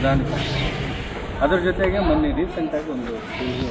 ಪ್ರಧಾನ. ಅದರ ಜೊತೆಗೆ ಮೊನ್ನೆ ರೀಸೆಂಟಾಗಿ ಒಂದು ಸ್ಕೂಲ್ಗೆ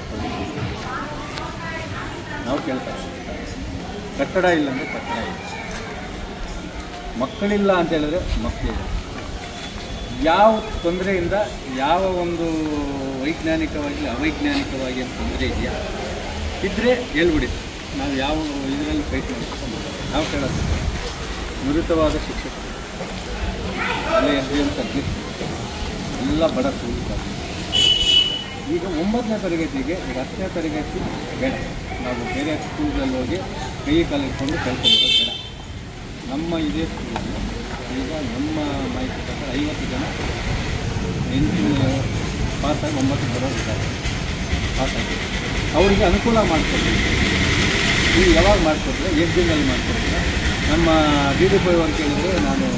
ನಾವು ಕೇಳ್ತಾರೆ, ಕಟ್ಟಡ ಇಲ್ಲ ಅಂದರೆ ಕಟ್ಟಡ ಇಲ್ಲ, ಮಕ್ಕಳಿಲ್ಲ ಅಂತ ಹೇಳಿದ್ರೆ ಮಕ್ಕಳಿಲ್ಲ. ಯಾವ ತೊಂದರೆಯಿಂದ, ಯಾವ ಒಂದು ವೈಜ್ಞಾನಿಕವಾಗಿ ಅವೈಜ್ಞಾನಿಕವಾಗಿ ತೊಂದರೆ ಇದೆಯಾ ಇದ್ದರೆ ಹೇಳ್ಬಿಡಿ, ನಾವು ಯಾವ ಇದರಲ್ಲಿ ಫೈಟ್ ಮಾಡ್ಕೊಂಡು ನಾವು ಕೇಳೋದು. ನುರಿತವಾದ ಶಿಕ್ಷಕರು ಅಲ್ಲೇ ಅಂತ ಎಲ್ಲ ಬಡ ಕೂಲಿದ್ದಾರೆ. ಈಗ 9ನೇ ತರಗತಿಗೆ, ಈಗ 10ನೇ ತರಗತಿ ಬೇಡ, ನಾವು ಬೇರೆ ಸ್ಕೂಲ್ಗಳಲ್ಲಿ ಹೋಗಿ ಕೈ ಕಾಲಿಟ್ಕೊಂಡು ಕಲ್ತ್ಕೊಂಡ್ರೆ ಬೇಡ. ನಮ್ಮ ಇದೇ ಸ್ಕೂಲಲ್ಲಿ ಈಗ ನಮ್ಮ ಮಾಹಿತಿ ಪ್ರಕಾರ 50 ಜನ 8 ಪಾಸಾಗಿ 9 ಬರೋರಿದ್ದಾರೆ. ಪಾಸಾಗಿ ಅವರಿಗೆ ಅನುಕೂಲ ಮಾಡಿಕೊಡ್ತೀವಿ. ನೀವು ಯಾವಾಗ ಮಾಡಿಕೊಟ್ರೆ, ಎಷ್ಟು ದಿನದಲ್ಲಿ ಮಾಡಿಕೊಡ್ತೀರ? ನಮ್ಮ DDP ಅವ್ರು ಕೇಳಿದರೆ, ನಾನು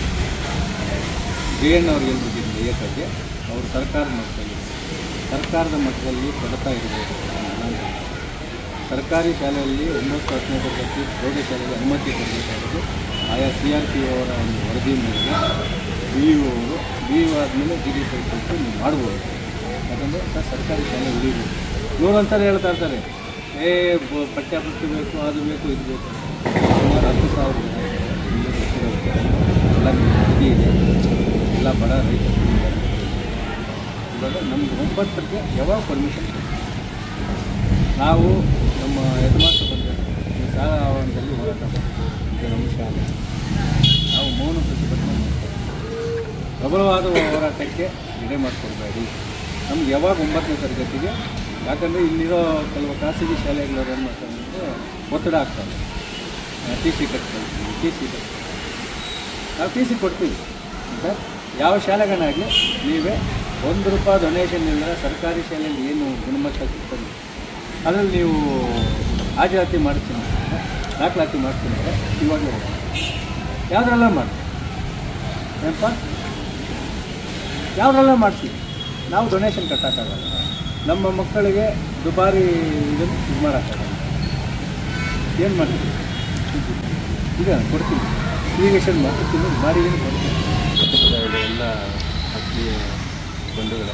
JN ಅವ್ರಿಗೆ ಹೇಳ್ಬಿಟ್ಟಿದ್ದೀನಿ ಏಕಾಗಿ, ಅವರು ಸರ್ಕಾರದ ಮಟ್ಟದಲ್ಲಿ, ಸರ್ಕಾರದ ಮಟ್ಟದಲ್ಲಿ ಕೊಡ್ತಾ ಇರಬೇಕು. ಸರ್ಕಾರಿ ಶಾಲೆಯಲ್ಲಿ 9, 10ನೇ ತರಗತಿ ಪ್ರೌಢಶಾಲೆಗೆ ಅನುಮತಿ ಕೊಡಬೇಕಾಗಿದೆ. ಆಯಾ CRPO ಅವರ ಒಂದು ವರದಿ ಮೇರೆಗೆ BEO ಅವರು, BEO ಆದಮೇಲೆ DDP ಕೊಟ್ಟು ನೀವು ಮಾಡ್ಬೋದು. ಯಾಕಂದರೆ ಸರ್ಕಾರಿ ಶಾಲೆ ಉಳಿಬೇಕು. ನೂರೊಂದ್ಸರಿ ಹೇಳ್ತಾ ಇರ್ತಾರೆ, ಪಠ್ಯಪುಸ್ತಕ ಬೇಕು, ಅದು ಬೇಕು, ಇದು ಬೇಕು. ಸುಮಾರು 10,000 ಎಲ್ಲ ಅರ್ಜಿ ಇದೆ. ಎಲ್ಲ ಬಡ ರೈತರು ಇವಾಗ ನಮ್ಗೆ 9ಕ್ಕೆ ಯಾವಾಗ ಪರ್ಮಿಷನ್ ನಾವು ನಮ್ಮ ಯಜಮಾನ ಬಂದರೆ ಈ ಶಾಲಾ ಆವರಣದಲ್ಲಿ ಹೋರಾಟ ಮಾಡ್ತೀವಿ. ಈಗ ನಮ್ಮ ಶಾಲೆ ನಾವು ಮೌನ ಪ್ರತಿಭಟನೆ ಮಾಡ್ತೀವಿ. ಪ್ರಬಲವಾದ ಹೋರಾಟಕ್ಕೆ ಎಡೆ ಮಾಡಿಕೊಡ್ಬೇಡಿ. ನಮ್ಗೆ ಯಾವಾಗ 9ನೇ ತರಗತಿಗೆ, ಯಾಕಂದರೆ ಇಲ್ಲಿರೋ ಕೆಲವು ಖಾಸಗಿ ಶಾಲೆಗಳವ್ರು ಏನು ಮಾಡ್ತಾರೆ ಅಂದರೆ ಒತ್ತಡ ಆಗ್ತಾರೆ. TC ಕಟ್ತೀವಿ, TC ಕಟ್ತೀವಿ, ನಾವು TC ಕೊಡ್ತೀವಿ ಸರ್. ಯಾವ ಶಾಲೆಗಳಾಗಲಿ ನೀವೇ ₹1 ಡೊನೇಷನ್ ಇಲ್ಲದೆ ಸರ್ಕಾರಿ ಶಾಲೆಯಲ್ಲಿ ಏನು ಗುಣಮಟ್ಟ ಸಿಗ್ತದೆ ಅದರಲ್ಲಿ ನೀವು ಹಾಜರಾತಿ ಮಾಡ್ತೀನಿ, ದಾಖಲಾತಿ ಮಾಡ್ತೀನಿ ಅಂದರೆ ಇವಾಗಲೇ ಹೋಗೋಣ. ಯಾವುದ್ರಲ್ಲ ಮಾಡಿಸಿ ಏನಪ್ಪ, ಯಾವುದ್ರಲ್ಲ ಮಾಡಿಸಿ. ನಾವು ಡೊನೇಷನ್ ಕಟ್ಟೋಕ್ಕಾಗಲ್ಲ. ನಮ್ಮ ಮಕ್ಕಳಿಗೆ ದುಬಾರಿ ಇದನ್ನು ಇದು ಮಾಡೋಕ್ಕಾಗಲ್ಲ. ಏನು ಮಾಡ್ತೀವಿ? ಈಗ ಕೊಡ್ತೀವಿ, ಇರಿಗೇಷನ್ ಮಾಡ್ತೀನಿ, ಬಾಡಿಗೆ ಕೊಡ್ತೀವಿ. ಎಲ್ಲ ಆತ್ಮೀಯ ಬಂಧುಗಳೇ,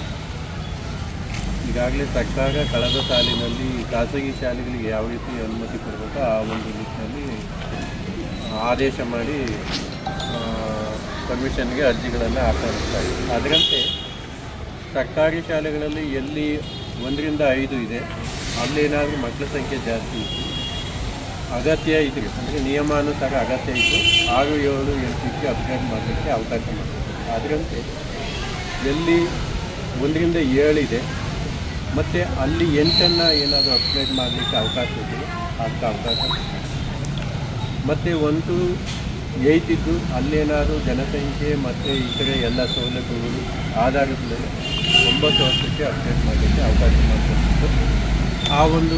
ಈಗಾಗಲೇ ಸರ್ಕಾರ ಕಳೆದ ಸಾಲಿನಲ್ಲಿ ಖಾಸಗಿ ಶಾಲೆಗಳಿಗೆ ಯಾವ ರೀತಿ ಅನುಮತಿ ಕೊಡಬೇಕೋ ಆ ಒಂದು ನಿಟ್ಟಿನಲ್ಲಿ ಆದೇಶ ಮಾಡಿ ಪರ್ಮಿಷನ್ಗೆ ಅರ್ಜಿಗಳನ್ನು ಆಹ್ವಾನಿಸ್ತಾರೆ. ಅದರಂತೆ ಸರ್ಕಾರಿ ಶಾಲೆಗಳಲ್ಲಿ ಎಲ್ಲಿ 1 ರಿಂದ 5 ಇದೆ, ಅಲ್ಲೇನಾದರೂ ಮಕ್ಕಳ ಸಂಖ್ಯೆ ಜಾಸ್ತಿ ಇತ್ತು, ಅಗತ್ಯ ಇದ್ದರೆ, ಅಂದರೆ ನಿಯಮಾನುಸಾರ ಅಗತ್ಯ ಇತ್ತು, 6, 7, 8ಕ್ಕೆ ಅಪ್ಗ್ರೇಡ್ ಮಾಡಲಿಕ್ಕೆ ಅವಕಾಶ ಮಾಡ್ತಾರೆ. ಅದರಂತೆ ಎಲ್ಲಿ 1 ರಿಂದ 7 ಇದೆ ಮತ್ತು ಅಲ್ಲಿ 8ಅನ್ನು ಏನಾದರೂ ಅಪ್ಗ್ರೇಡ್ ಮಾಡಲಿಕ್ಕೆ ಅವಕಾಶ ಇದ್ದರೆ ಅದಕ್ಕೆ ಅವಕಾಶ, ಮತ್ತು 1 to 8 ಇದ್ದು ಅಲ್ಲೇನಾದರೂ ಜನಸಂಖ್ಯೆ ಮತ್ತು ಇತರೆ ಎಲ್ಲ ಸೌಲಭ್ಯಗಳು ಆಧಾರದ ಮೇಲೆ 9 ವರ್ಷಕ್ಕೆ ಅಪ್ಗ್ರೇಡ್ ಮಾಡಲಿಕ್ಕೆ ಅವಕಾಶ ಮಾಡಿಕೊಡ್ತಿತ್ತು. ಆ ಒಂದು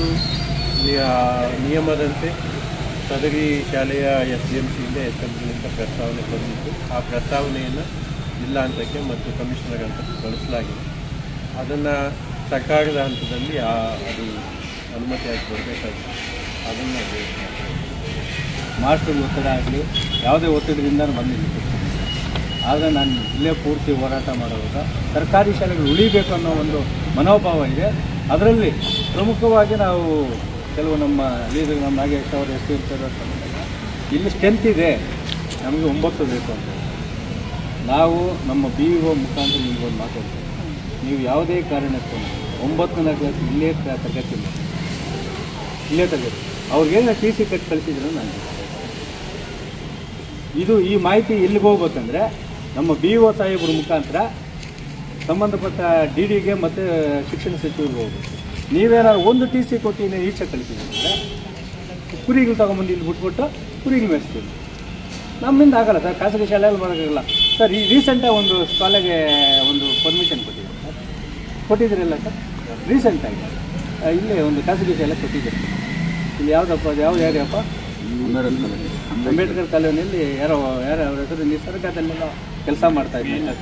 ನಿಯಮದಂತೆ ಸದರಿ ಶಾಲೆಯ SDMCಯಿಂದ SMಗಳಿಂದ ಪ್ರಸ್ತಾವನೆ ಬಂದಿತ್ತು. ಆ ಪ್ರಸ್ತಾವನೆಯನ್ನು ಜಿಲ್ಲಾಹಂತಕ್ಕೆ ಮತ್ತು ಕಮಿಷನರ್ ಹಂತಕ್ಕೆ ಕಳಿಸಲಾಗಿದೆ. ಅದನ್ನು ಸರ್ಕಾರದ ಹಂತದಲ್ಲಿ ಅದು ಅನುಮತಿಯಾಗಿ ಬರಬೇಕಾಗಿದೆ. ಅದನ್ನು ಮಾಸ್ಟರ್ ಒತ್ತಡ ಆಗಲಿ, ಯಾವುದೇ ಒತ್ತಡದಿಂದ ಬಂದಿಲ್ಲ. ಆದರೆ ನಾನು ಇಲ್ಲೇ ಪೂರ್ತಿ ಹೋರಾಟ ಮಾಡುವಾಗ ಸರ್ಕಾರಿ ಶಾಲೆಗಳು ಉಳಿಬೇಕು ಅನ್ನೋ ಒಂದು ಮನೋಭಾವ ಇದೆ. ಅದರಲ್ಲಿ ಪ್ರಮುಖವಾಗಿ ನಾವು ಕೆಲವು ನಮ್ಮ ಲೀಡರ್, ನಮ್ಮ ನಾಗೇಶ್ ಅವರು ಎಷ್ಟು ಇರ್ತಾರೆ ಅಂತಂದಾಗ, ಇಲ್ಲಿ ಸ್ಟ್ರೆಂತ್ ಇದೆ, ನಮಗೆ 9 ಬೇಕು ಅಂತ ನಾವು ನಮ್ಮ BEO ಮುಖಾಂತರ ನಿಮಗೊಂದು ಮಾತಾಡ್ತೀವಿ. ನೀವು ಯಾವುದೇ ಕಾರಣಕ್ಕೂ 9ನೇ ಕ್ಲಾಸ್ ಇಲ್ಲೇ ತರಗತಿ ಮಾಡಿ, ಇಲ್ಲೇ ತರಗತಿ ಅವ್ರಿಗೇನು TC ಕಟ್ಟಿ ಕಳಿಸಿದ್ರು ನನಗೆ ಇದು ಈ ಮಾಹಿತಿ ಎಲ್ಲಿಗೆ ಹೋಗ್ಬೇಕಂದ್ರೆ ನಮ್ಮ BEO ಸಾಹೇಬ್ರ ಮುಖಾಂತರ ಸಂಬಂಧಪಟ್ಟ DDಗೆ ಮತ್ತು ಶಿಕ್ಷಣ ಸಚಿವರಿಗೆ ಹೋಗ್ಬೇಕು. ನೀವೇನಾದ್ರು ಒಂದು TC ಕೊಟ್ಟು ಈಚೆ ಕಳಿಸಿದ್ರೆ ಕುರಿಗಳು ತೊಗೊಂಬಂದು ಇಲ್ಲಿ ಬಿಟ್ಬಿಟ್ಟು ಕುರಿಗಳು ಮೇಯಿಸ್ತೀವಿ. ನಮ್ಮಿಂದ ಆಗಲ್ಲ ಸರ್, ಖಾಸಗಿ ಶಾಲೆಯಲ್ಲಿ ಮಾಡೋಕ್ಕಾಗಲ್ಲ ಸರ್. ಈ ರೀಸೆಂಟಾಗಿ ಒಂದು ಶಾಲೆಗೆ ಒಂದು ಪರ್ಮಿಷನ್ ಕೊಟ್ಟಿದ್ದೀವಿ ಸರ್, ಕೊಟ್ಟಿದ್ದೀರಲ್ಲ ಸರ್ ರೀಸೆಂಟಾಗಿ ಇಲ್ಲೇ ಒಂದು ಖಾಸಗಿ ಶಾಲೆ ಕೊಟ್ಟಿದ್ದೀರಿ. ಇಲ್ಲಿ ಯಾವುದಪ್ಪ, ಅದು ಯಾವ್ದು ಯಾರ್ಯಪ್ಪ, ಅಂಬೇಡ್ಕರ್ ಕಾಲೋನಿಯಲ್ಲಿ ಯಾರೋ ಅವ್ರ ಹೆಸರು ನಿಸರ್ಗದಲ್ಲೆಲ್ಲ ಕೆಲಸ ಮಾಡ್ತಾಯಿದ್ದೀನಿ.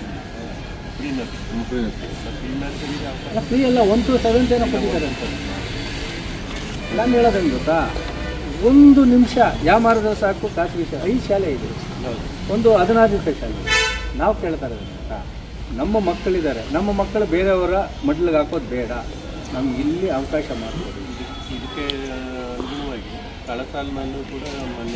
ಫ್ರೀ ಎಲ್ಲ 1 to 7 ಏನೋ ಕೊಟ್ಟಿದ್ದಾರೆ ಅಂತ. ನಾನು ಹೇಳೋದೇನು ಗೊತ್ತಾ, 1 ನಿಮಿಷ ಯಾಮಾರಿದ್ರೆ ಸಾಕು ಖಾಸಗಿ ಶಾಲೆ 5 ಶಾಲೆ ಇದೆ, ಒಂದು 16 ರೂಪಾಯಿ ಶಾಲೆ ನಾವು ಕೇಳ್ತಾ ಇರೋದು ಗೊತ್ತಾ. ನಮ್ಮ ಮಕ್ಕಳಿದ್ದಾರೆ, ನಮ್ಮ ಮಕ್ಕಳು ಬೇರೆಯವರ ಮಡ್ಲಿಗೆ ಹಾಕೋದು ಬೇಡ, ನಮ್ಗೆ ಇಲ್ಲಿ ಅವಕಾಶ ಮಾಡ್ಬೋದು. ಇದಕ್ಕೆ ಅನುಗುಣವಾಗಿ ಕಳೆದ ಸಾಲಿನಲ್ಲೂ ಕೂಡ ಮಾನ್ಯ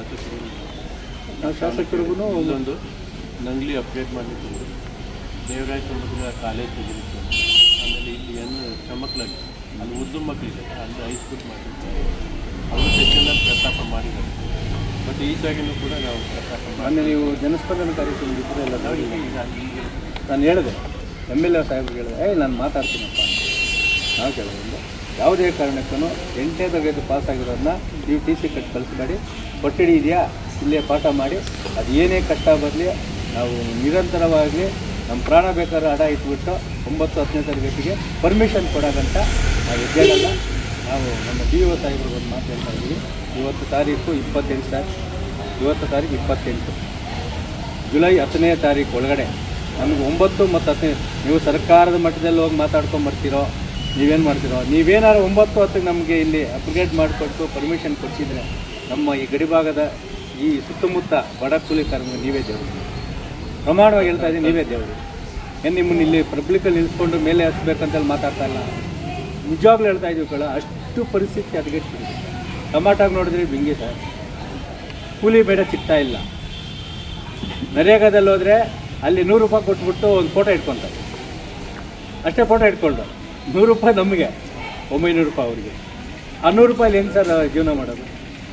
ಶಾಸಕರಿಗೂ ಇಲ್ಲೊಂದು ನಂಗ್ಲಿ ಅಪ್ಡೇಟ್ ಮಾಡಲಿಕ್ಕೆ ದೇವರಾಯ ಸಮುದ್ರ ಕಾಲೇಜ್ ತೆಗಿಲಿಕ್ಕೆ, ಆಮೇಲೆ ಇಲ್ಲಿ ಏನು ಚಮಕ್ಲಾಗಿ ಅಲ್ಲಿ ಉರ್ದು ಮಕ್ಕಳಿದೆ ಅಲ್ಲಿ ಹೈಸ್ಕೂಲ್ ಮಾಡಿರ್ತಾರೆ, ಅವರು ಸೆಷನಲ್ಲಿ ಪ್ರಸ್ತಾಪ ಮಾಡಿದ್ದಾರೆ. ಮತ್ತು ಈಗಾಗಿನೂ ಕೂಡ ನಾವು ಪ್ರಸ್ತಾಪ ಮಾಡಿ ನೀವು ಜನಸ್ಪಂದನ ಕಾರ್ಯಕ್ರಮ ಎಲ್ಲ ನೋಡಿ. ನಾನು ಹೇಳಿದೆ MLA ಸಾಹೇಬ್ರಿಗೆ ಹೇಳಿದೆ, ನಾನು ಮಾತಾಡ್ತೀನಪ್ಪ ಅಂತ. ನಾವು ಕೇಳೋದ್ರಿಂದ ಯಾವುದೇ ಕಾರಣಕ್ಕೂ 8ನೇ ತರಗತಿ ಪಾಸ್ ಆಗಿರೋದನ್ನ ನೀವು TC ಕಟ್ಟಿ ಕಳಿಸ್ಬೇಡಿ. ಕೊಠಡಿ ಇದೆಯಾ ಇಲ್ಲೇ ಪಾಠ ಮಾಡಿ, ಅದು ಏನೇ ಕಷ್ಟ ಬರಲಿ ನಾವು ನಿರಂತರವಾಗಿ ನಮ್ಮ ಪ್ರಾಣ ಬೇಕಾದ್ರೆ ಅಡ ಇಟ್ಬಿಟ್ಟು 9, 10ನೇ ತರಗತಿಗೆ ಪರ್ಮಿಷನ್ ಕೊಡೋಕ್ಕಂತ ನಾವು ಹೆಜ್ಜೆಗಲ್ಲ. ನಾವು ನಮ್ಮ DO ಸಾಹೇಬ್ರಿಗೆ ಒಂದು ಮಾತು ಹೇಳ್ತಾ ಇದ್ದೀವಿ. ಇವತ್ತು ತಾರೀಕು 28 ಸರ್, ಇವತ್ತು ತಾರೀಕು 28, ಜುಲೈ 10ನೇ ತಾರೀಕು ಒಳಗಡೆ ನಮಗೆ 9 ಮತ್ತು 10 ನೀವು ಸರ್ಕಾರದ ಮಟ್ಟದಲ್ಲಿ ಹೋಗಿ ಮಾತಾಡ್ಕೊಂಬರ್ತೀರೋ, ನೀವೇನು ಮಾಡ್ತೀರೋ, ನೀವೇನಾದ್ರು 9, 10 ನಮಗೆ ಇಲ್ಲಿ ಅಪ್ಗ್ರೇಡ್ ಮಾಡಿಕೊಟ್ಟು ಪರ್ಮಿಷನ್ ಕೊಡಿಸಿದ್ರೆ ನಮ್ಮ ಈ ಗಡಿಭಾಗದ ಈ ಸುತ್ತಮುತ್ತ ಬಡ ಕೂಲಿ ಕಾರ್ಮಿಕ ನೀವೇ ದೇವರು. ಪ್ರಮಾಣವಾಗಿ ಹೇಳ್ತಾ ಇದ್ದೀನಿ, ನೀವೇ ದೇವರು. ಏನು ನಿಮ್ಮನ್ನು ಇಲ್ಲಿ ಪಬ್ಲಿಕಲ್ಲಿ ನಿಲ್ಸ್ಕೊಂಡು ಮೇಲೆ ಹಚ್ಬೇಕಂತೇಳಿ ಮಾತಾಡ್ತಾ ಇಲ್ಲ, ನಿಜವಾಗ್ಲೂ ಹೇಳ್ತಾ ಇದ್ದೀವಿ ಕಳ. ಅಷ್ಟು ಪರಿಸ್ಥಿತಿ ಹದಗೆಟ್ಟಿದೆ. ಟಮಾಟಾಗಿ ನೋಡಿದ್ರೆ ಬಿಂಗಿ ಸರ್, ಕೂಲಿ ಬೇಡ ಸಿಗ್ತಾ ಇಲ್ಲ. ನರೇಗಾದಲ್ಲಿ ಹೋದರೆ ಅಲ್ಲಿ 100 ರೂಪಾಯಿ ಕೊಟ್ಬಿಟ್ಟು ಒಂದು ಫೋಟೋ ಇಟ್ಕೊತಾರೆ, ಅಷ್ಟೇ ಫೋಟೋ ಇಟ್ಕೊಂಡು 100 ರೂಪಾಯಿ ನಮಗೆ, 900 ರೂಪಾಯಿ ಅವ್ರಿಗೆ. ಆ 100 ರೂಪಾಯಲ್ಲಿ ಏನು ಸರ್ ಜೀವನ ಮಾಡೋದು?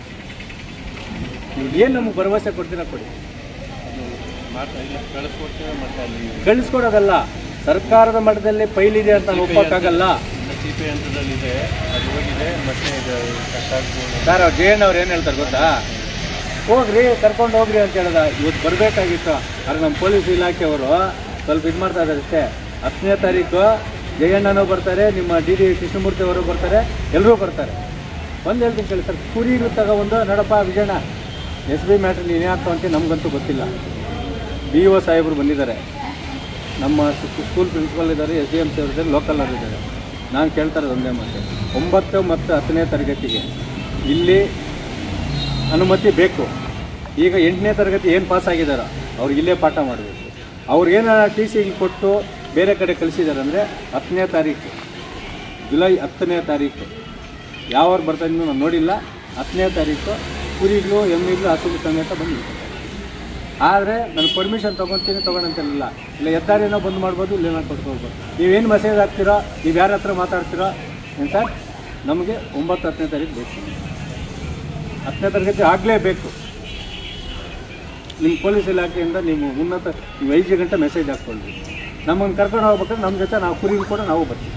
ನೀವು ಏನು ನಮಗೆ ಭರವಸೆ ಕೊಡ್ತೀರಾ ಕೊಡಿ, ಕಳಿಸ್ಕೊಡೋದಲ್ಲ. ಸರ್ಕಾರದ ಮಟ್ಟದಲ್ಲಿ ಫೈಲಿದೆ ಅಂತ ನಾನು ಒಪ್ಪಕ್ಕಾಗಲ್ಲ. CP ಹಂತದಲ್ಲಿದೆ, ಅದು ಹೋಗಿದೆ. ಮತ್ತೆ ಸರ್ ಜೇನ್ ಅವ್ರು ಏನು ಹೇಳ್ತಾರೆ ಗೊತ್ತಾ, ಹೋಗ್ರಿ ಕರ್ಕೊಂಡು ಹೋಗ್ರಿ ಅಂತ ಹೇಳಿದ. ಇವತ್ತು ಬರಬೇಕಾಗಿತ್ತು, ಆದರೆ ನಮ್ಮ ಪೊಲೀಸ್ ಇಲಾಖೆಯವರು ಸ್ವಲ್ಪ ಇದು ಮಾಡ್ತಾ ಇದ್ದಾರೆ ಅಷ್ಟೇ. 10ನೇ ತಾರೀಕು ಜಯಣ್ಣನೂ ಬರ್ತಾರೆ, ನಿಮ್ಮ DD ಕೃಷ್ಣಮೂರ್ತಿ ಅವರು ಬರ್ತಾರೆ, ಎಲ್ಲರೂ ಬರ್ತಾರೆ. ಒಂದು ಹೇಳ್ತೀನಿ ಕೇಳಿ ಸರ್, ಕುರಿಗೂ ತಗೊಬಂದು ನೋಡಪ್ಪ ವಿಜಯಣ್ಣ SB ಮ್ಯಾಟ್ರ್ ನೀನು ಯಾಕೆ ಅಂತ ನಮಗಂತೂ ಗೊತ್ತಿಲ್ಲ. BO ಸಾಹೇಬರು ಬಂದಿದ್ದಾರೆ, ನಮ್ಮ ಸ್ಕೂಲ್ ಪ್ರಿನ್ಸಿಪಲ್ ಇದ್ದಾರೆ, SDM ಸಾಹೇಬರು ಇದ್ದಾರೆ, ಲೋಕಲ್ ಅವರು ಇದ್ದಾರೆ. ನಾನು ಕೇಳ್ತಾ ಇರೋದು ಒಂದೇ ಮಾತು, 9 ಮತ್ತು 10ನೇ ತರಗತಿಗೆ ಇಲ್ಲಿ ಅನುಮತಿ ಬೇಕು. ಈಗ 8ನೇ ತರಗತಿ ಏನು ಪಾಸ್ ಆಗಿದ್ದಾರೋ ಅವ್ರಿಗೆ ಇಲ್ಲೇ ಪಾಠ ಮಾಡಬೇಕು. ಅವ್ರಿಗೇನು TC ಕೊಟ್ಟು ಬೇರೆ ಕಡೆ ಕಳಿಸಿದ್ದಾರೆ ಅಂದರೆ 10ನೇ ತಾರೀಕು, ಜುಲೈ 10ನೇ ತಾರೀಕು ಯಾವಾಗ ಬರ್ತಾಯಿದ್ದು ನಾನು ನೋಡಿಲ್ಲ. 10ನೇ ತಾರೀಕು ಕುರಿಗಳು ಎಮ್ಮೆಗಳು ಹಸುಗಳು ಸಮೇತ ಬಂದಿದೆ. ಆದರೆ ನಾನು ಪರ್ಮಿಷನ್ ತೊಗೊತೀನಿ ತೊಗೊಳಂತಿಲ್ಲ, ಇಲ್ಲ ಹೆದ್ದಾರಿನೋ ಬಂದ್ ಮಾಡ್ಬೋದು, ಇಲ್ಲೇನೋ ಕೊಟ್ಕೊಳ್ಬೋದು. ನೀವೇನು ಮೆಸೇಜ್ ಹಾಕ್ತಿರೋ, ನೀವು ಯಾರ ಹತ್ರ ಮಾತಾಡ್ತಿರೋ ಏನು ಸರ್, ನಮಗೆ 9, 10ನೇ ತಾರೀಕು ಬೇಕು. 10ನೇ ತರಗತಿ ಆಗಲೇಬೇಕು. ನಿಮ್ಮ ಪೊಲೀಸ್ ಇಲಾಖೆಯಿಂದ ನೀವು ನೀವು 5 ಗಂಟೆ ಮೆಸೇಜ್ ಹಾಕ್ಕೊಳ್ರಿ. ನಮ್ಮನ್ನು ಕರ್ಕೊಂಡು ಹೋಗ್ಬೇಕಾದ್ರೆ ನಮ್ಮ ಜೊತೆ ನಾವು ಕುರಿಗೂ ಕೂಡ ನಾವು ಬರ್ತೀವಿ.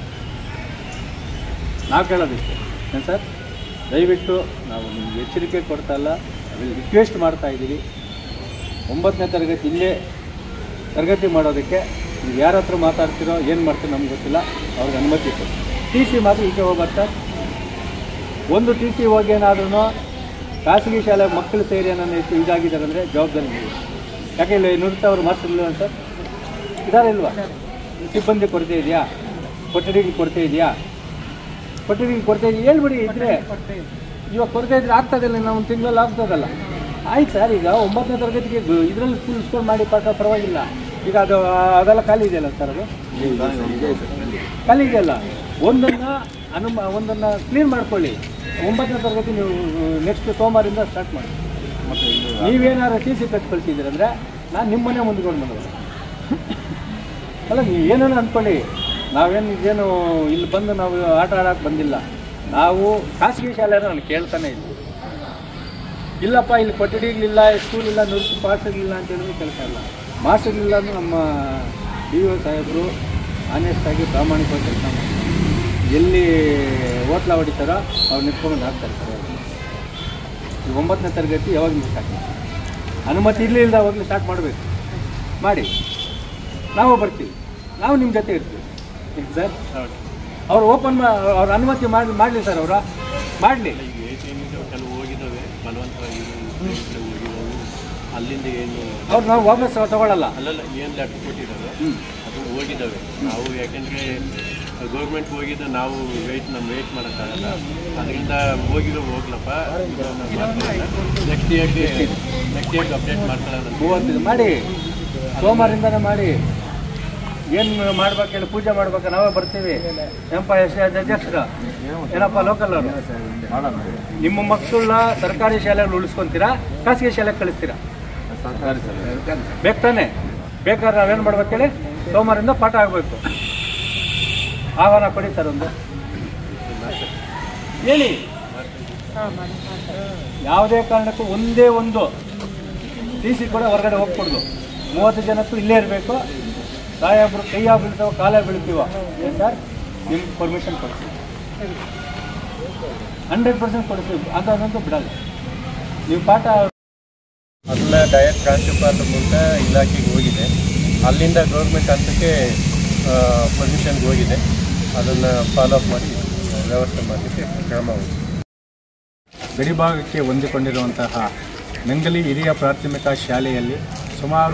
ನಾವು ಕೇಳೋದಿಷ್ಟೇ ಏನು ಸರ್, ದಯವಿಟ್ಟು ನಾವು ನಿಮ್ಗೆ ಎಚ್ಚರಿಕೆ ಕೊಡ್ತಾ ಇಲ್ಲ, ಅಲ್ಲಿ ರಿಕ್ವೆಸ್ಟ್ ಮಾಡ್ತಾಯಿದ್ದೀವಿ. 9ನೇ ತರಗತಿ ಇಲ್ಲೇ ತರಗತಿ ಮಾಡೋದಕ್ಕೆ ನೀವು ಯಾರ ಹತ್ರ ಮಾತಾಡ್ತೀರೋ ಏನು ಮಾಡ್ತೀರೋ ನಮ್ಗೆ ಗೊತ್ತಿಲ್ಲ, ಅವ್ರಿಗೆ ಅನುಮತಿ ಕೊಡಿ. TC ಮಾತ್ರ ಈಚೆ ಹೋಗ್ಬಾರ್ದು ಸರ್. ಒಂದು TC ಹೋಗಿ ಏನಾದ್ರೂ ಖಾಸಗಿ ಶಾಲೆ ಮಕ್ಕಳು ಸೇರಿ ಏನೋ ಇದಾಗಿದ್ದಾರೆ ಅಂದರೆ ಜವಾಬ್ದಾರಿ ನೀವು. ಯಾಕೆ ಇಲ್ಲ ನುರಿತ ಅವರು ಮಾಸ್ಟರ್ ಇಲ್ಲ ಸರ್ ಇದ್ದಾರೆ ಇಲ್ವಾ? ಸಿಬ್ಬಂದಿ ಕೊರತೆ ಇದೆಯಾ? ಕೊಠಡಿಗೆ ಕೊರತೆ ಇದೆಯಾ? ಕೊಠಡಿಗೆ ಕೊರತೆ ಇದೆಯಾ ಹೇಳ್ಬಿಡಿ. ಇದ್ದರೆ ಇವಾಗ ಕೊರತೆ ಇದ್ದರೆ ಆಗ್ತದಿಲ್ಲ, ನಾವು ಒಂದು ತಿಂಗಳಲ್ಲಿ ಆಗ್ತದಲ್ಲ. ಆಯ್ತು ಸರ್, ಈಗ 9ನೇ ತರಗತಿಗೆ ಇದರಲ್ಲಿ ಫುಲ್ ಸ್ಕೋರ್ ಮಾಡಿ ಪಾಠ ಪರವಾಗಿಲ್ಲ. ಈಗ ಅದೆಲ್ಲ ಖಾಲಿ ಇದೆಯಲ್ಲ ಸರ್, ಅದು ಖಾಲಿ ಇದೆಯಲ್ಲ. ಒಂದನ್ನು ಕ್ಲೀನ್ ಮಾಡ್ಕೊಳ್ಳಿ. 9ನೇ ತರಗತಿ ನೀವು ನೆಕ್ಸ್ಟ್ ಸೋಮವಾರದಿಂದ ಸ್ಟಾರ್ಟ್ ಮಾಡಿ. ನೀವೇನಾದ್ರು TC ಕಟ್ಟಿ ಕಳಿಸಿದ್ದೀರಂದರೆ ನಾನು ನಿಮ್ಮನ್ನೇ ಮುಂದ್ಕೊಂಡು ಬಂದವರು ಅಲ್ಲ. ನೀವು ಏನೇನು ಅಂದ್ಕೊಳ್ಳಿ, ಇದೇನು ಇಲ್ಲಿ ಬಂದು ನಾವು ಆಟ ಆಡೋಕ್ಕೆ ಬಂದಿಲ್ಲ. ನಾವು ಖಾಸಗಿ ಶಾಲೆಯನ್ನು ನಾನು ಕೇಳ್ತಾನೆ ಇಲ್ಲ. ಇಲ್ಲಪ್ಪ ಇಲ್ಲಿ ಕೊಠಡಿಗಳಿಲ್ಲ, ಸ್ಕೂಲ್ ಇಲ್ಲ, ನುರಿತು ಪಾಠಗಳಿಲ್ಲ ಅಂತ ಹೇಳಿದ್ರು ಕೆಲಸ ಇಲ್ಲ. ಮಾಸ್ಟರ್ಗಳಿಲ್ಲ ಅಂದ್ರೆ ನಮ್ಮ DO ಸಾಹೇಬರು ಆನೆಸ್ಟಾಗಿ ಪ್ರಾಮಾಣಿಕವಾಗಿ ಕೆಲಸ ಮಾಡ್ತಾರೆ. ಎಲ್ಲಿ ಹೋಟ್ಲ ಹೊಡಿತಾರೋ ಅವ್ರು ನಿಂತ್ಕೊಂಡು ಹಾಕ್ತಾರೆ ಸರ್. ಈಗ 9ನೇ ತರಗತಿ ಯಾವಾಗ ನೀವು ಸ್ಟಾರ್ಟ್ ಮಾಡಿ, ಅನುಮತಿ ಇರಲಿಲ್ಲ ಅವಾಗಲೇ ಸ್ಟಾರ್ಟ್ ಮಾಡಬೇಕು. ಮಾಡಿ, ನಾವು ಬರ್ತೀವಿ, ನಾವು ನಿಮ್ಮ ಜೊತೆ ಇರ್ತೀವಿ ಸರ್. ಅವ್ರು ಓಪನ್ ಅವ್ರ ಅನುಮತಿ ಮಾಡಲಿ ಸರ್, ಅವರ ಮಾಡಲಿ. ಕೆಲವು ಹೋಗಿದ್ದಾವೆ ಬಲವಂತವಾಗಿ ಅಲ್ಲಿಂದ ಏನು ಅವ್ರು ನಾವು ವಾಪಸ್ ತಗೊಳ್ಳಲ್ಲ. ಅಲ್ಲಲ್ಲ, ಏನು ಲೆಟರ್ ಕೊಟ್ಟಿದ್ದಾರೆ ಅದು ಹೋಗಿದ್ದಾವೆ. ನಾವು ಯಾಕೆಂದರೆ ಗೌರ್ಮೆಂಟ್ ಹೋಗಿದ್ದು ನಾವು ನಮ್ಮ ವೇಟ್ ಮಾಡೋಕ್ಕಾಗಲ್ಲ. ಅದರಿಂದ ಹೋಗ್ಲಪ್ಪ, ನೆಕ್ಸ್ಟ್ ಇಯರ್ಗೆ ಅಪ್ಡೇಟ್ ಮಾಡ್ತಾರೆ ಮಾಡಿ. ಸೋಮವಾರದಿಂದನೇ ಮಾಡಿ. ಏನು ಮಾಡ್ಬೇಕು ಹೇಳಿ, ಪೂಜೆ ಮಾಡ್ಬೇಕು, ನಾವೇ ಬರ್ತೀವಿ. ಏನಪ್ಪ ಅಧ್ಯಕ್ಷರು, ಏನಪ್ಪ ಲೋಕಲ್ ಅವರು, ನಿಮ್ಮ ಮಕ್ಕಳನ್ನ ಸರ್ಕಾರಿ ಶಾಲೆಯಲ್ಲಿ ಉಳಿಸ್ಕೊಂತೀರಾ, ಖಾಸಗಿ ಶಾಲೆಗೆ ಕಳಿಸ್ತೀರಾ? ಬೇಕು ತಾನೆ? ಬೇಕಾದ್ರೆ ನಾವೇನು ಮಾಡ್ಬೇಕು ಹೇಳಿ, ಸೋಮವಾರದಿಂದ ಪಾಠ ಆಗಬೇಕು. ಆಹ್ವಾನ ಕೊಡಿ ಸರ್, ಒಂದು ಹೇಳಿ. ಯಾವುದೇ ಕಾರಣಕ್ಕೂ ಒಂದೇ ಒಂದು ಟಿ ಸಿ ಕೂಡ ಹೊರಗಡೆ ಹೋಗ್ಕೊಡ್ದು. 30 ಜನಕ್ಕೂ ಇಲ್ಲೇ ಇರಬೇಕು. ಸಾಹೇಬ್ರು ಕೈಯ ಬೀಳ್ತಾವ, ಕಾಲೇ ಬೀಳ್ತೀವ ಏನು ಸರ್, ನಿಮ್ಗೆ ಪರ್ಮಿಷನ್ ಕೊಡ್ತೀವಿ, 100% ಕೊಡ್ತೀವಿ. ಅದಂತೂ ಬಿಡಲ್ಲ. ನೀವು ಪಾಠ ಅದನ್ನ ಡೈರೆಕ್ಟ್ ಪ್ರಾಂಶುಪಾಲರ ಮೂಲಕ ಇಲಾಖೆಗೆ ಹೋಗಿದೆ. ಅಲ್ಲಿಂದ ಗೌರ್ಮೆಂಟ್ ಹಂತಕ್ಕೆ ಪರ್ಮಿಷನ್ಗೆ ಹೋಗಿದೆ. ಅದನ್ನು ಫಾಲೋಅಪ್ ಮಾಡಿ ವ್ಯವಸ್ಥೆ ಮಾಡಲಿಕ್ಕೆ ಕ್ರಮ ಹೋಗಿದೆ. ಗಡಿಭಾಗಕ್ಕೆ ಹೊಂದಿಕೊಂಡಿರುವಂತಹ ನಂಗಲಿ ಹಿರಿಯ ಪ್ರಾಥಮಿಕ ಶಾಲೆಯಲ್ಲಿ ಸುಮಾರು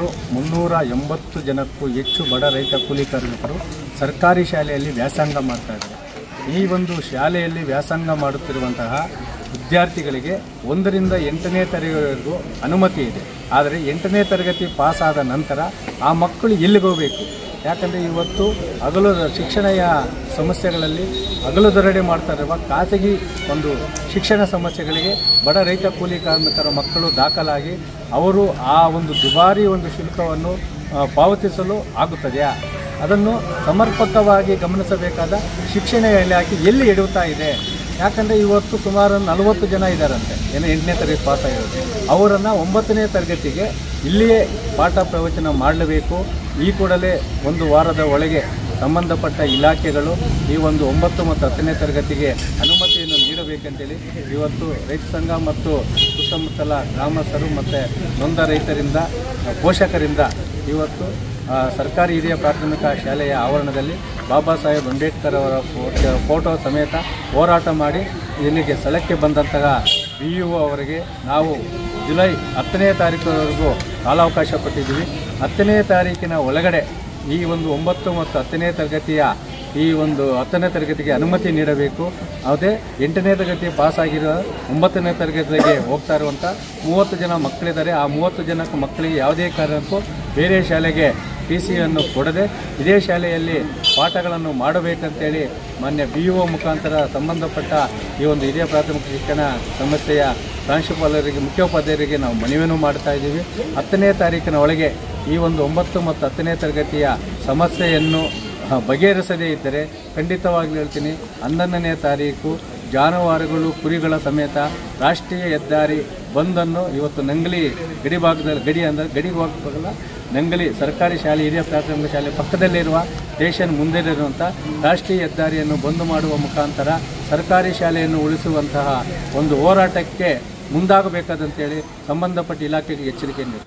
380 ಜನಕ್ಕೂ ಹೆಚ್ಚು ಬಡ ರೈತ ಕೂಲಿ ಕಾರ್ಮಿಕರು ಸರ್ಕಾರಿ ಶಾಲೆಯಲ್ಲಿ ವ್ಯಾಸಂಗ ಮಾಡ್ತಾಯಿದ್ದಾರೆ. ಈ ಒಂದು ಶಾಲೆಯಲ್ಲಿ ವ್ಯಾಸಂಗ ಮಾಡುತ್ತಿರುವಂತಹ ವಿದ್ಯಾರ್ಥಿಗಳಿಗೆ 1ರಿಂದ 8ನೇ ತರಗತಿವರೆಗೂ ಅನುಮತಿ ಇದೆ. ಆದರೆ 8ನೇ ತರಗತಿ ಪಾಸಾದ ನಂತರ ಆ ಮಕ್ಕಳು ಎಲ್ಲಿಗೆ ಹೋಗಬೇಕು? ಯಾಕಂದರೆ ಇವತ್ತು ಹಗಲು ಶಿಕ್ಷಣದ ಸಮಸ್ಯೆಗಳಲ್ಲಿ ಹಗಲು ದೊರಡೆ ಮಾಡ್ತಾ ಇರುವ ಖಾಸಗಿ ಒಂದು ಶಿಕ್ಷಣ ಸಮಸ್ಯೆಗಳಿಗೆ ಬಡ ರೈತ ಕೂಲಿ ಕಾರ್ಮಿಕರ ಮಕ್ಕಳು ದಾಖಲಾಗಿ ಅವರು ಆ ಒಂದು ದುಬಾರಿ ಒಂದು ಶುಲ್ಕವನ್ನು ಪಾವತಿಸಲು ಆಗುತ್ತದೆಯಾ? ಅದನ್ನು ಸಮರ್ಪಕವಾಗಿ ಗಮನಿಸಬೇಕಾದ ಶಿಕ್ಷಣ ಇಲಾಖೆ ಎಲ್ಲಿ ಎಡುತ್ತಾ ಇದೆ? ಯಾಕಂದರೆ ಇವತ್ತು ಸುಮಾರು 40 ಜನ ಇದ್ದಾರಂತೆ, ಏನೋ 8ನೇ ತರಗತಿ ಪಾಸಾಗಿರೋದು. ಅವರನ್ನು 9ನೇ ತರಗತಿಗೆ ಇಲ್ಲಿಯೇ ಪಾಠ ಪ್ರವಚನ ಮಾಡಲೇಬೇಕು. ಈ ಕೂಡಲೇ 1 ವಾರದ ಒಳಗೆ ಸಂಬಂಧಪಟ್ಟ ಇಲಾಖೆಗಳು ಈ ಒಂದು 9 ಮತ್ತು 10ನೇ ತರಗತಿಗೆ ಅನುಮತಿಯನ್ನು ನೀಡಬೇಕಂತೇಳಿ ಇವತ್ತು ರೈತ ಸಂಘ ಮತ್ತು ಸುತ್ತಮುತ್ತಲ ಗ್ರಾಮಸ್ಥರು ಮತ್ತು ನೊಂದ ರೈತರಿಂದ, ಪೋಷಕರಿಂದ ಇವತ್ತು ಸರ್ಕಾರಿ ಹಿರಿಯ ಪ್ರಾಥಮಿಕ ಶಾಲೆಯ ಆವರಣದಲ್ಲಿ ಬಾಬಾ ಸಾಹೇಬ್ ಅಂಬೇಡ್ಕರ್ ಅವರ ಫೋಟೋ ಸಮೇತ ಹೋರಾಟ ಮಾಡಿ ಇಲ್ಲಿಗೆ ಸ್ಥಳಕ್ಕೆ ಬಂದಂತಹ BEO ಅವರಿಗೆ ನಾವು ಜುಲೈ 10ನೇ ತಾರೀಕುವರೆಗೂ ಕಾಲಾವಕಾಶ ಕೊಟ್ಟಿದ್ದೀವಿ. 10ನೇ ತಾರೀಕಿನ ಒಳಗಡೆ ಈ ಒಂದು 9 ಮತ್ತು 10ನೇ ತರಗತಿಯ ಈ ಒಂದು 10ನೇ ತರಗತಿಗೆ ಅನುಮತಿ ನೀಡಬೇಕು. ಅದೇ 8ನೇ ತರಗತಿ ಪಾಸಾಗಿರೋ 9ನೇ ತರಗತಿಗೆ ಹೋಗ್ತಾ ಇರುವಂಥ 30 ಜನ ಮಕ್ಕಳಿದ್ದಾರೆ. ಆ 30 ಜನಕ್ಕೆ ಮಕ್ಕಳಿಗೆ ಯಾವುದೇ ಕಾರಣಕ್ಕೂ ಬೇರೆ ಶಾಲೆಗೆ TCಯನ್ನು ಕೊಡದೆ ಇದೇ ಶಾಲೆಯಲ್ಲಿ ಪಾಠಗಳನ್ನು ಮಾಡಬೇಕಂತೇಳಿ ಮಾನ್ಯ BEO ಮುಖಾಂತರ ಸಂಬಂಧಪಟ್ಟ ಈ ಒಂದು ಹಿರಿಯ ಪ್ರಾಥಮಿಕ ಶಿಕ್ಷಣ ಸಂಸ್ಥೆಯ ಪ್ರಾಂಶುಪಾಲರಿಗೆ, ಮುಖ್ಯೋಪಾಧ್ಯಾಯರಿಗೆ ನಾವು ಮನವಿಯನ್ನು ಮಾಡ್ತಾ ಇದ್ದೀವಿ. 10ನೇ ತಾರೀಕಿನ ಒಳಗೆ ಈ ಒಂದು 9 ಮತ್ತು 10ನೇ ತರಗತಿಯ ಸಮಸ್ಯೆಯನ್ನು ಬಗೆಹರಿಸದೇ ಇದ್ದರೆ ಖಂಡಿತವಾಗ್ಲೂ ಹೇಳ್ತೀನಿ, 11ನೇ ತಾರೀಕು ಜಾನುವಾರುಗಳು ಕುರಿಗಳ ಸಮೇತ ರಾಷ್ಟ್ರೀಯ ಹೆದ್ದಾರಿ ಬಂದನ್ನು ಇವತ್ತು ನಂಗಲಿ ಗಡಿಭಾಗದಲ್ಲಿ, ಗಡಿ ಅಂದರೆ ಗಡಿಗೆ ಹೋಗಲ್ಲ, ನಂಗಲಿ ಸರ್ಕಾರಿ ಶಾಲೆ ಹಿರಿಯ ಪ್ರಾಥಮಿಕ ಶಾಲೆ ಪಕ್ಕದಲ್ಲಿರುವ ಸ್ಟೇಷನ್ ಮುಂದೆ ಇರುವಂಥ ರಾಷ್ಟ್ರೀಯ ಹೆದ್ದಾರಿಯನ್ನು ಬಂದ್ ಮಾಡುವ ಮುಖಾಂತರ ಸರ್ಕಾರಿ ಶಾಲೆಯನ್ನು ಉಳಿಸುವಂತಹ ಒಂದು ಹೋರಾಟಕ್ಕೆ ಮುಂದಾಗಬೇಕಾದಂತೇಳಿ ಸಂಬಂಧಪಟ್ಟ ಇಲಾಖೆಗೆ ಎಚ್ಚರಿಕೆ ನೀಡಿ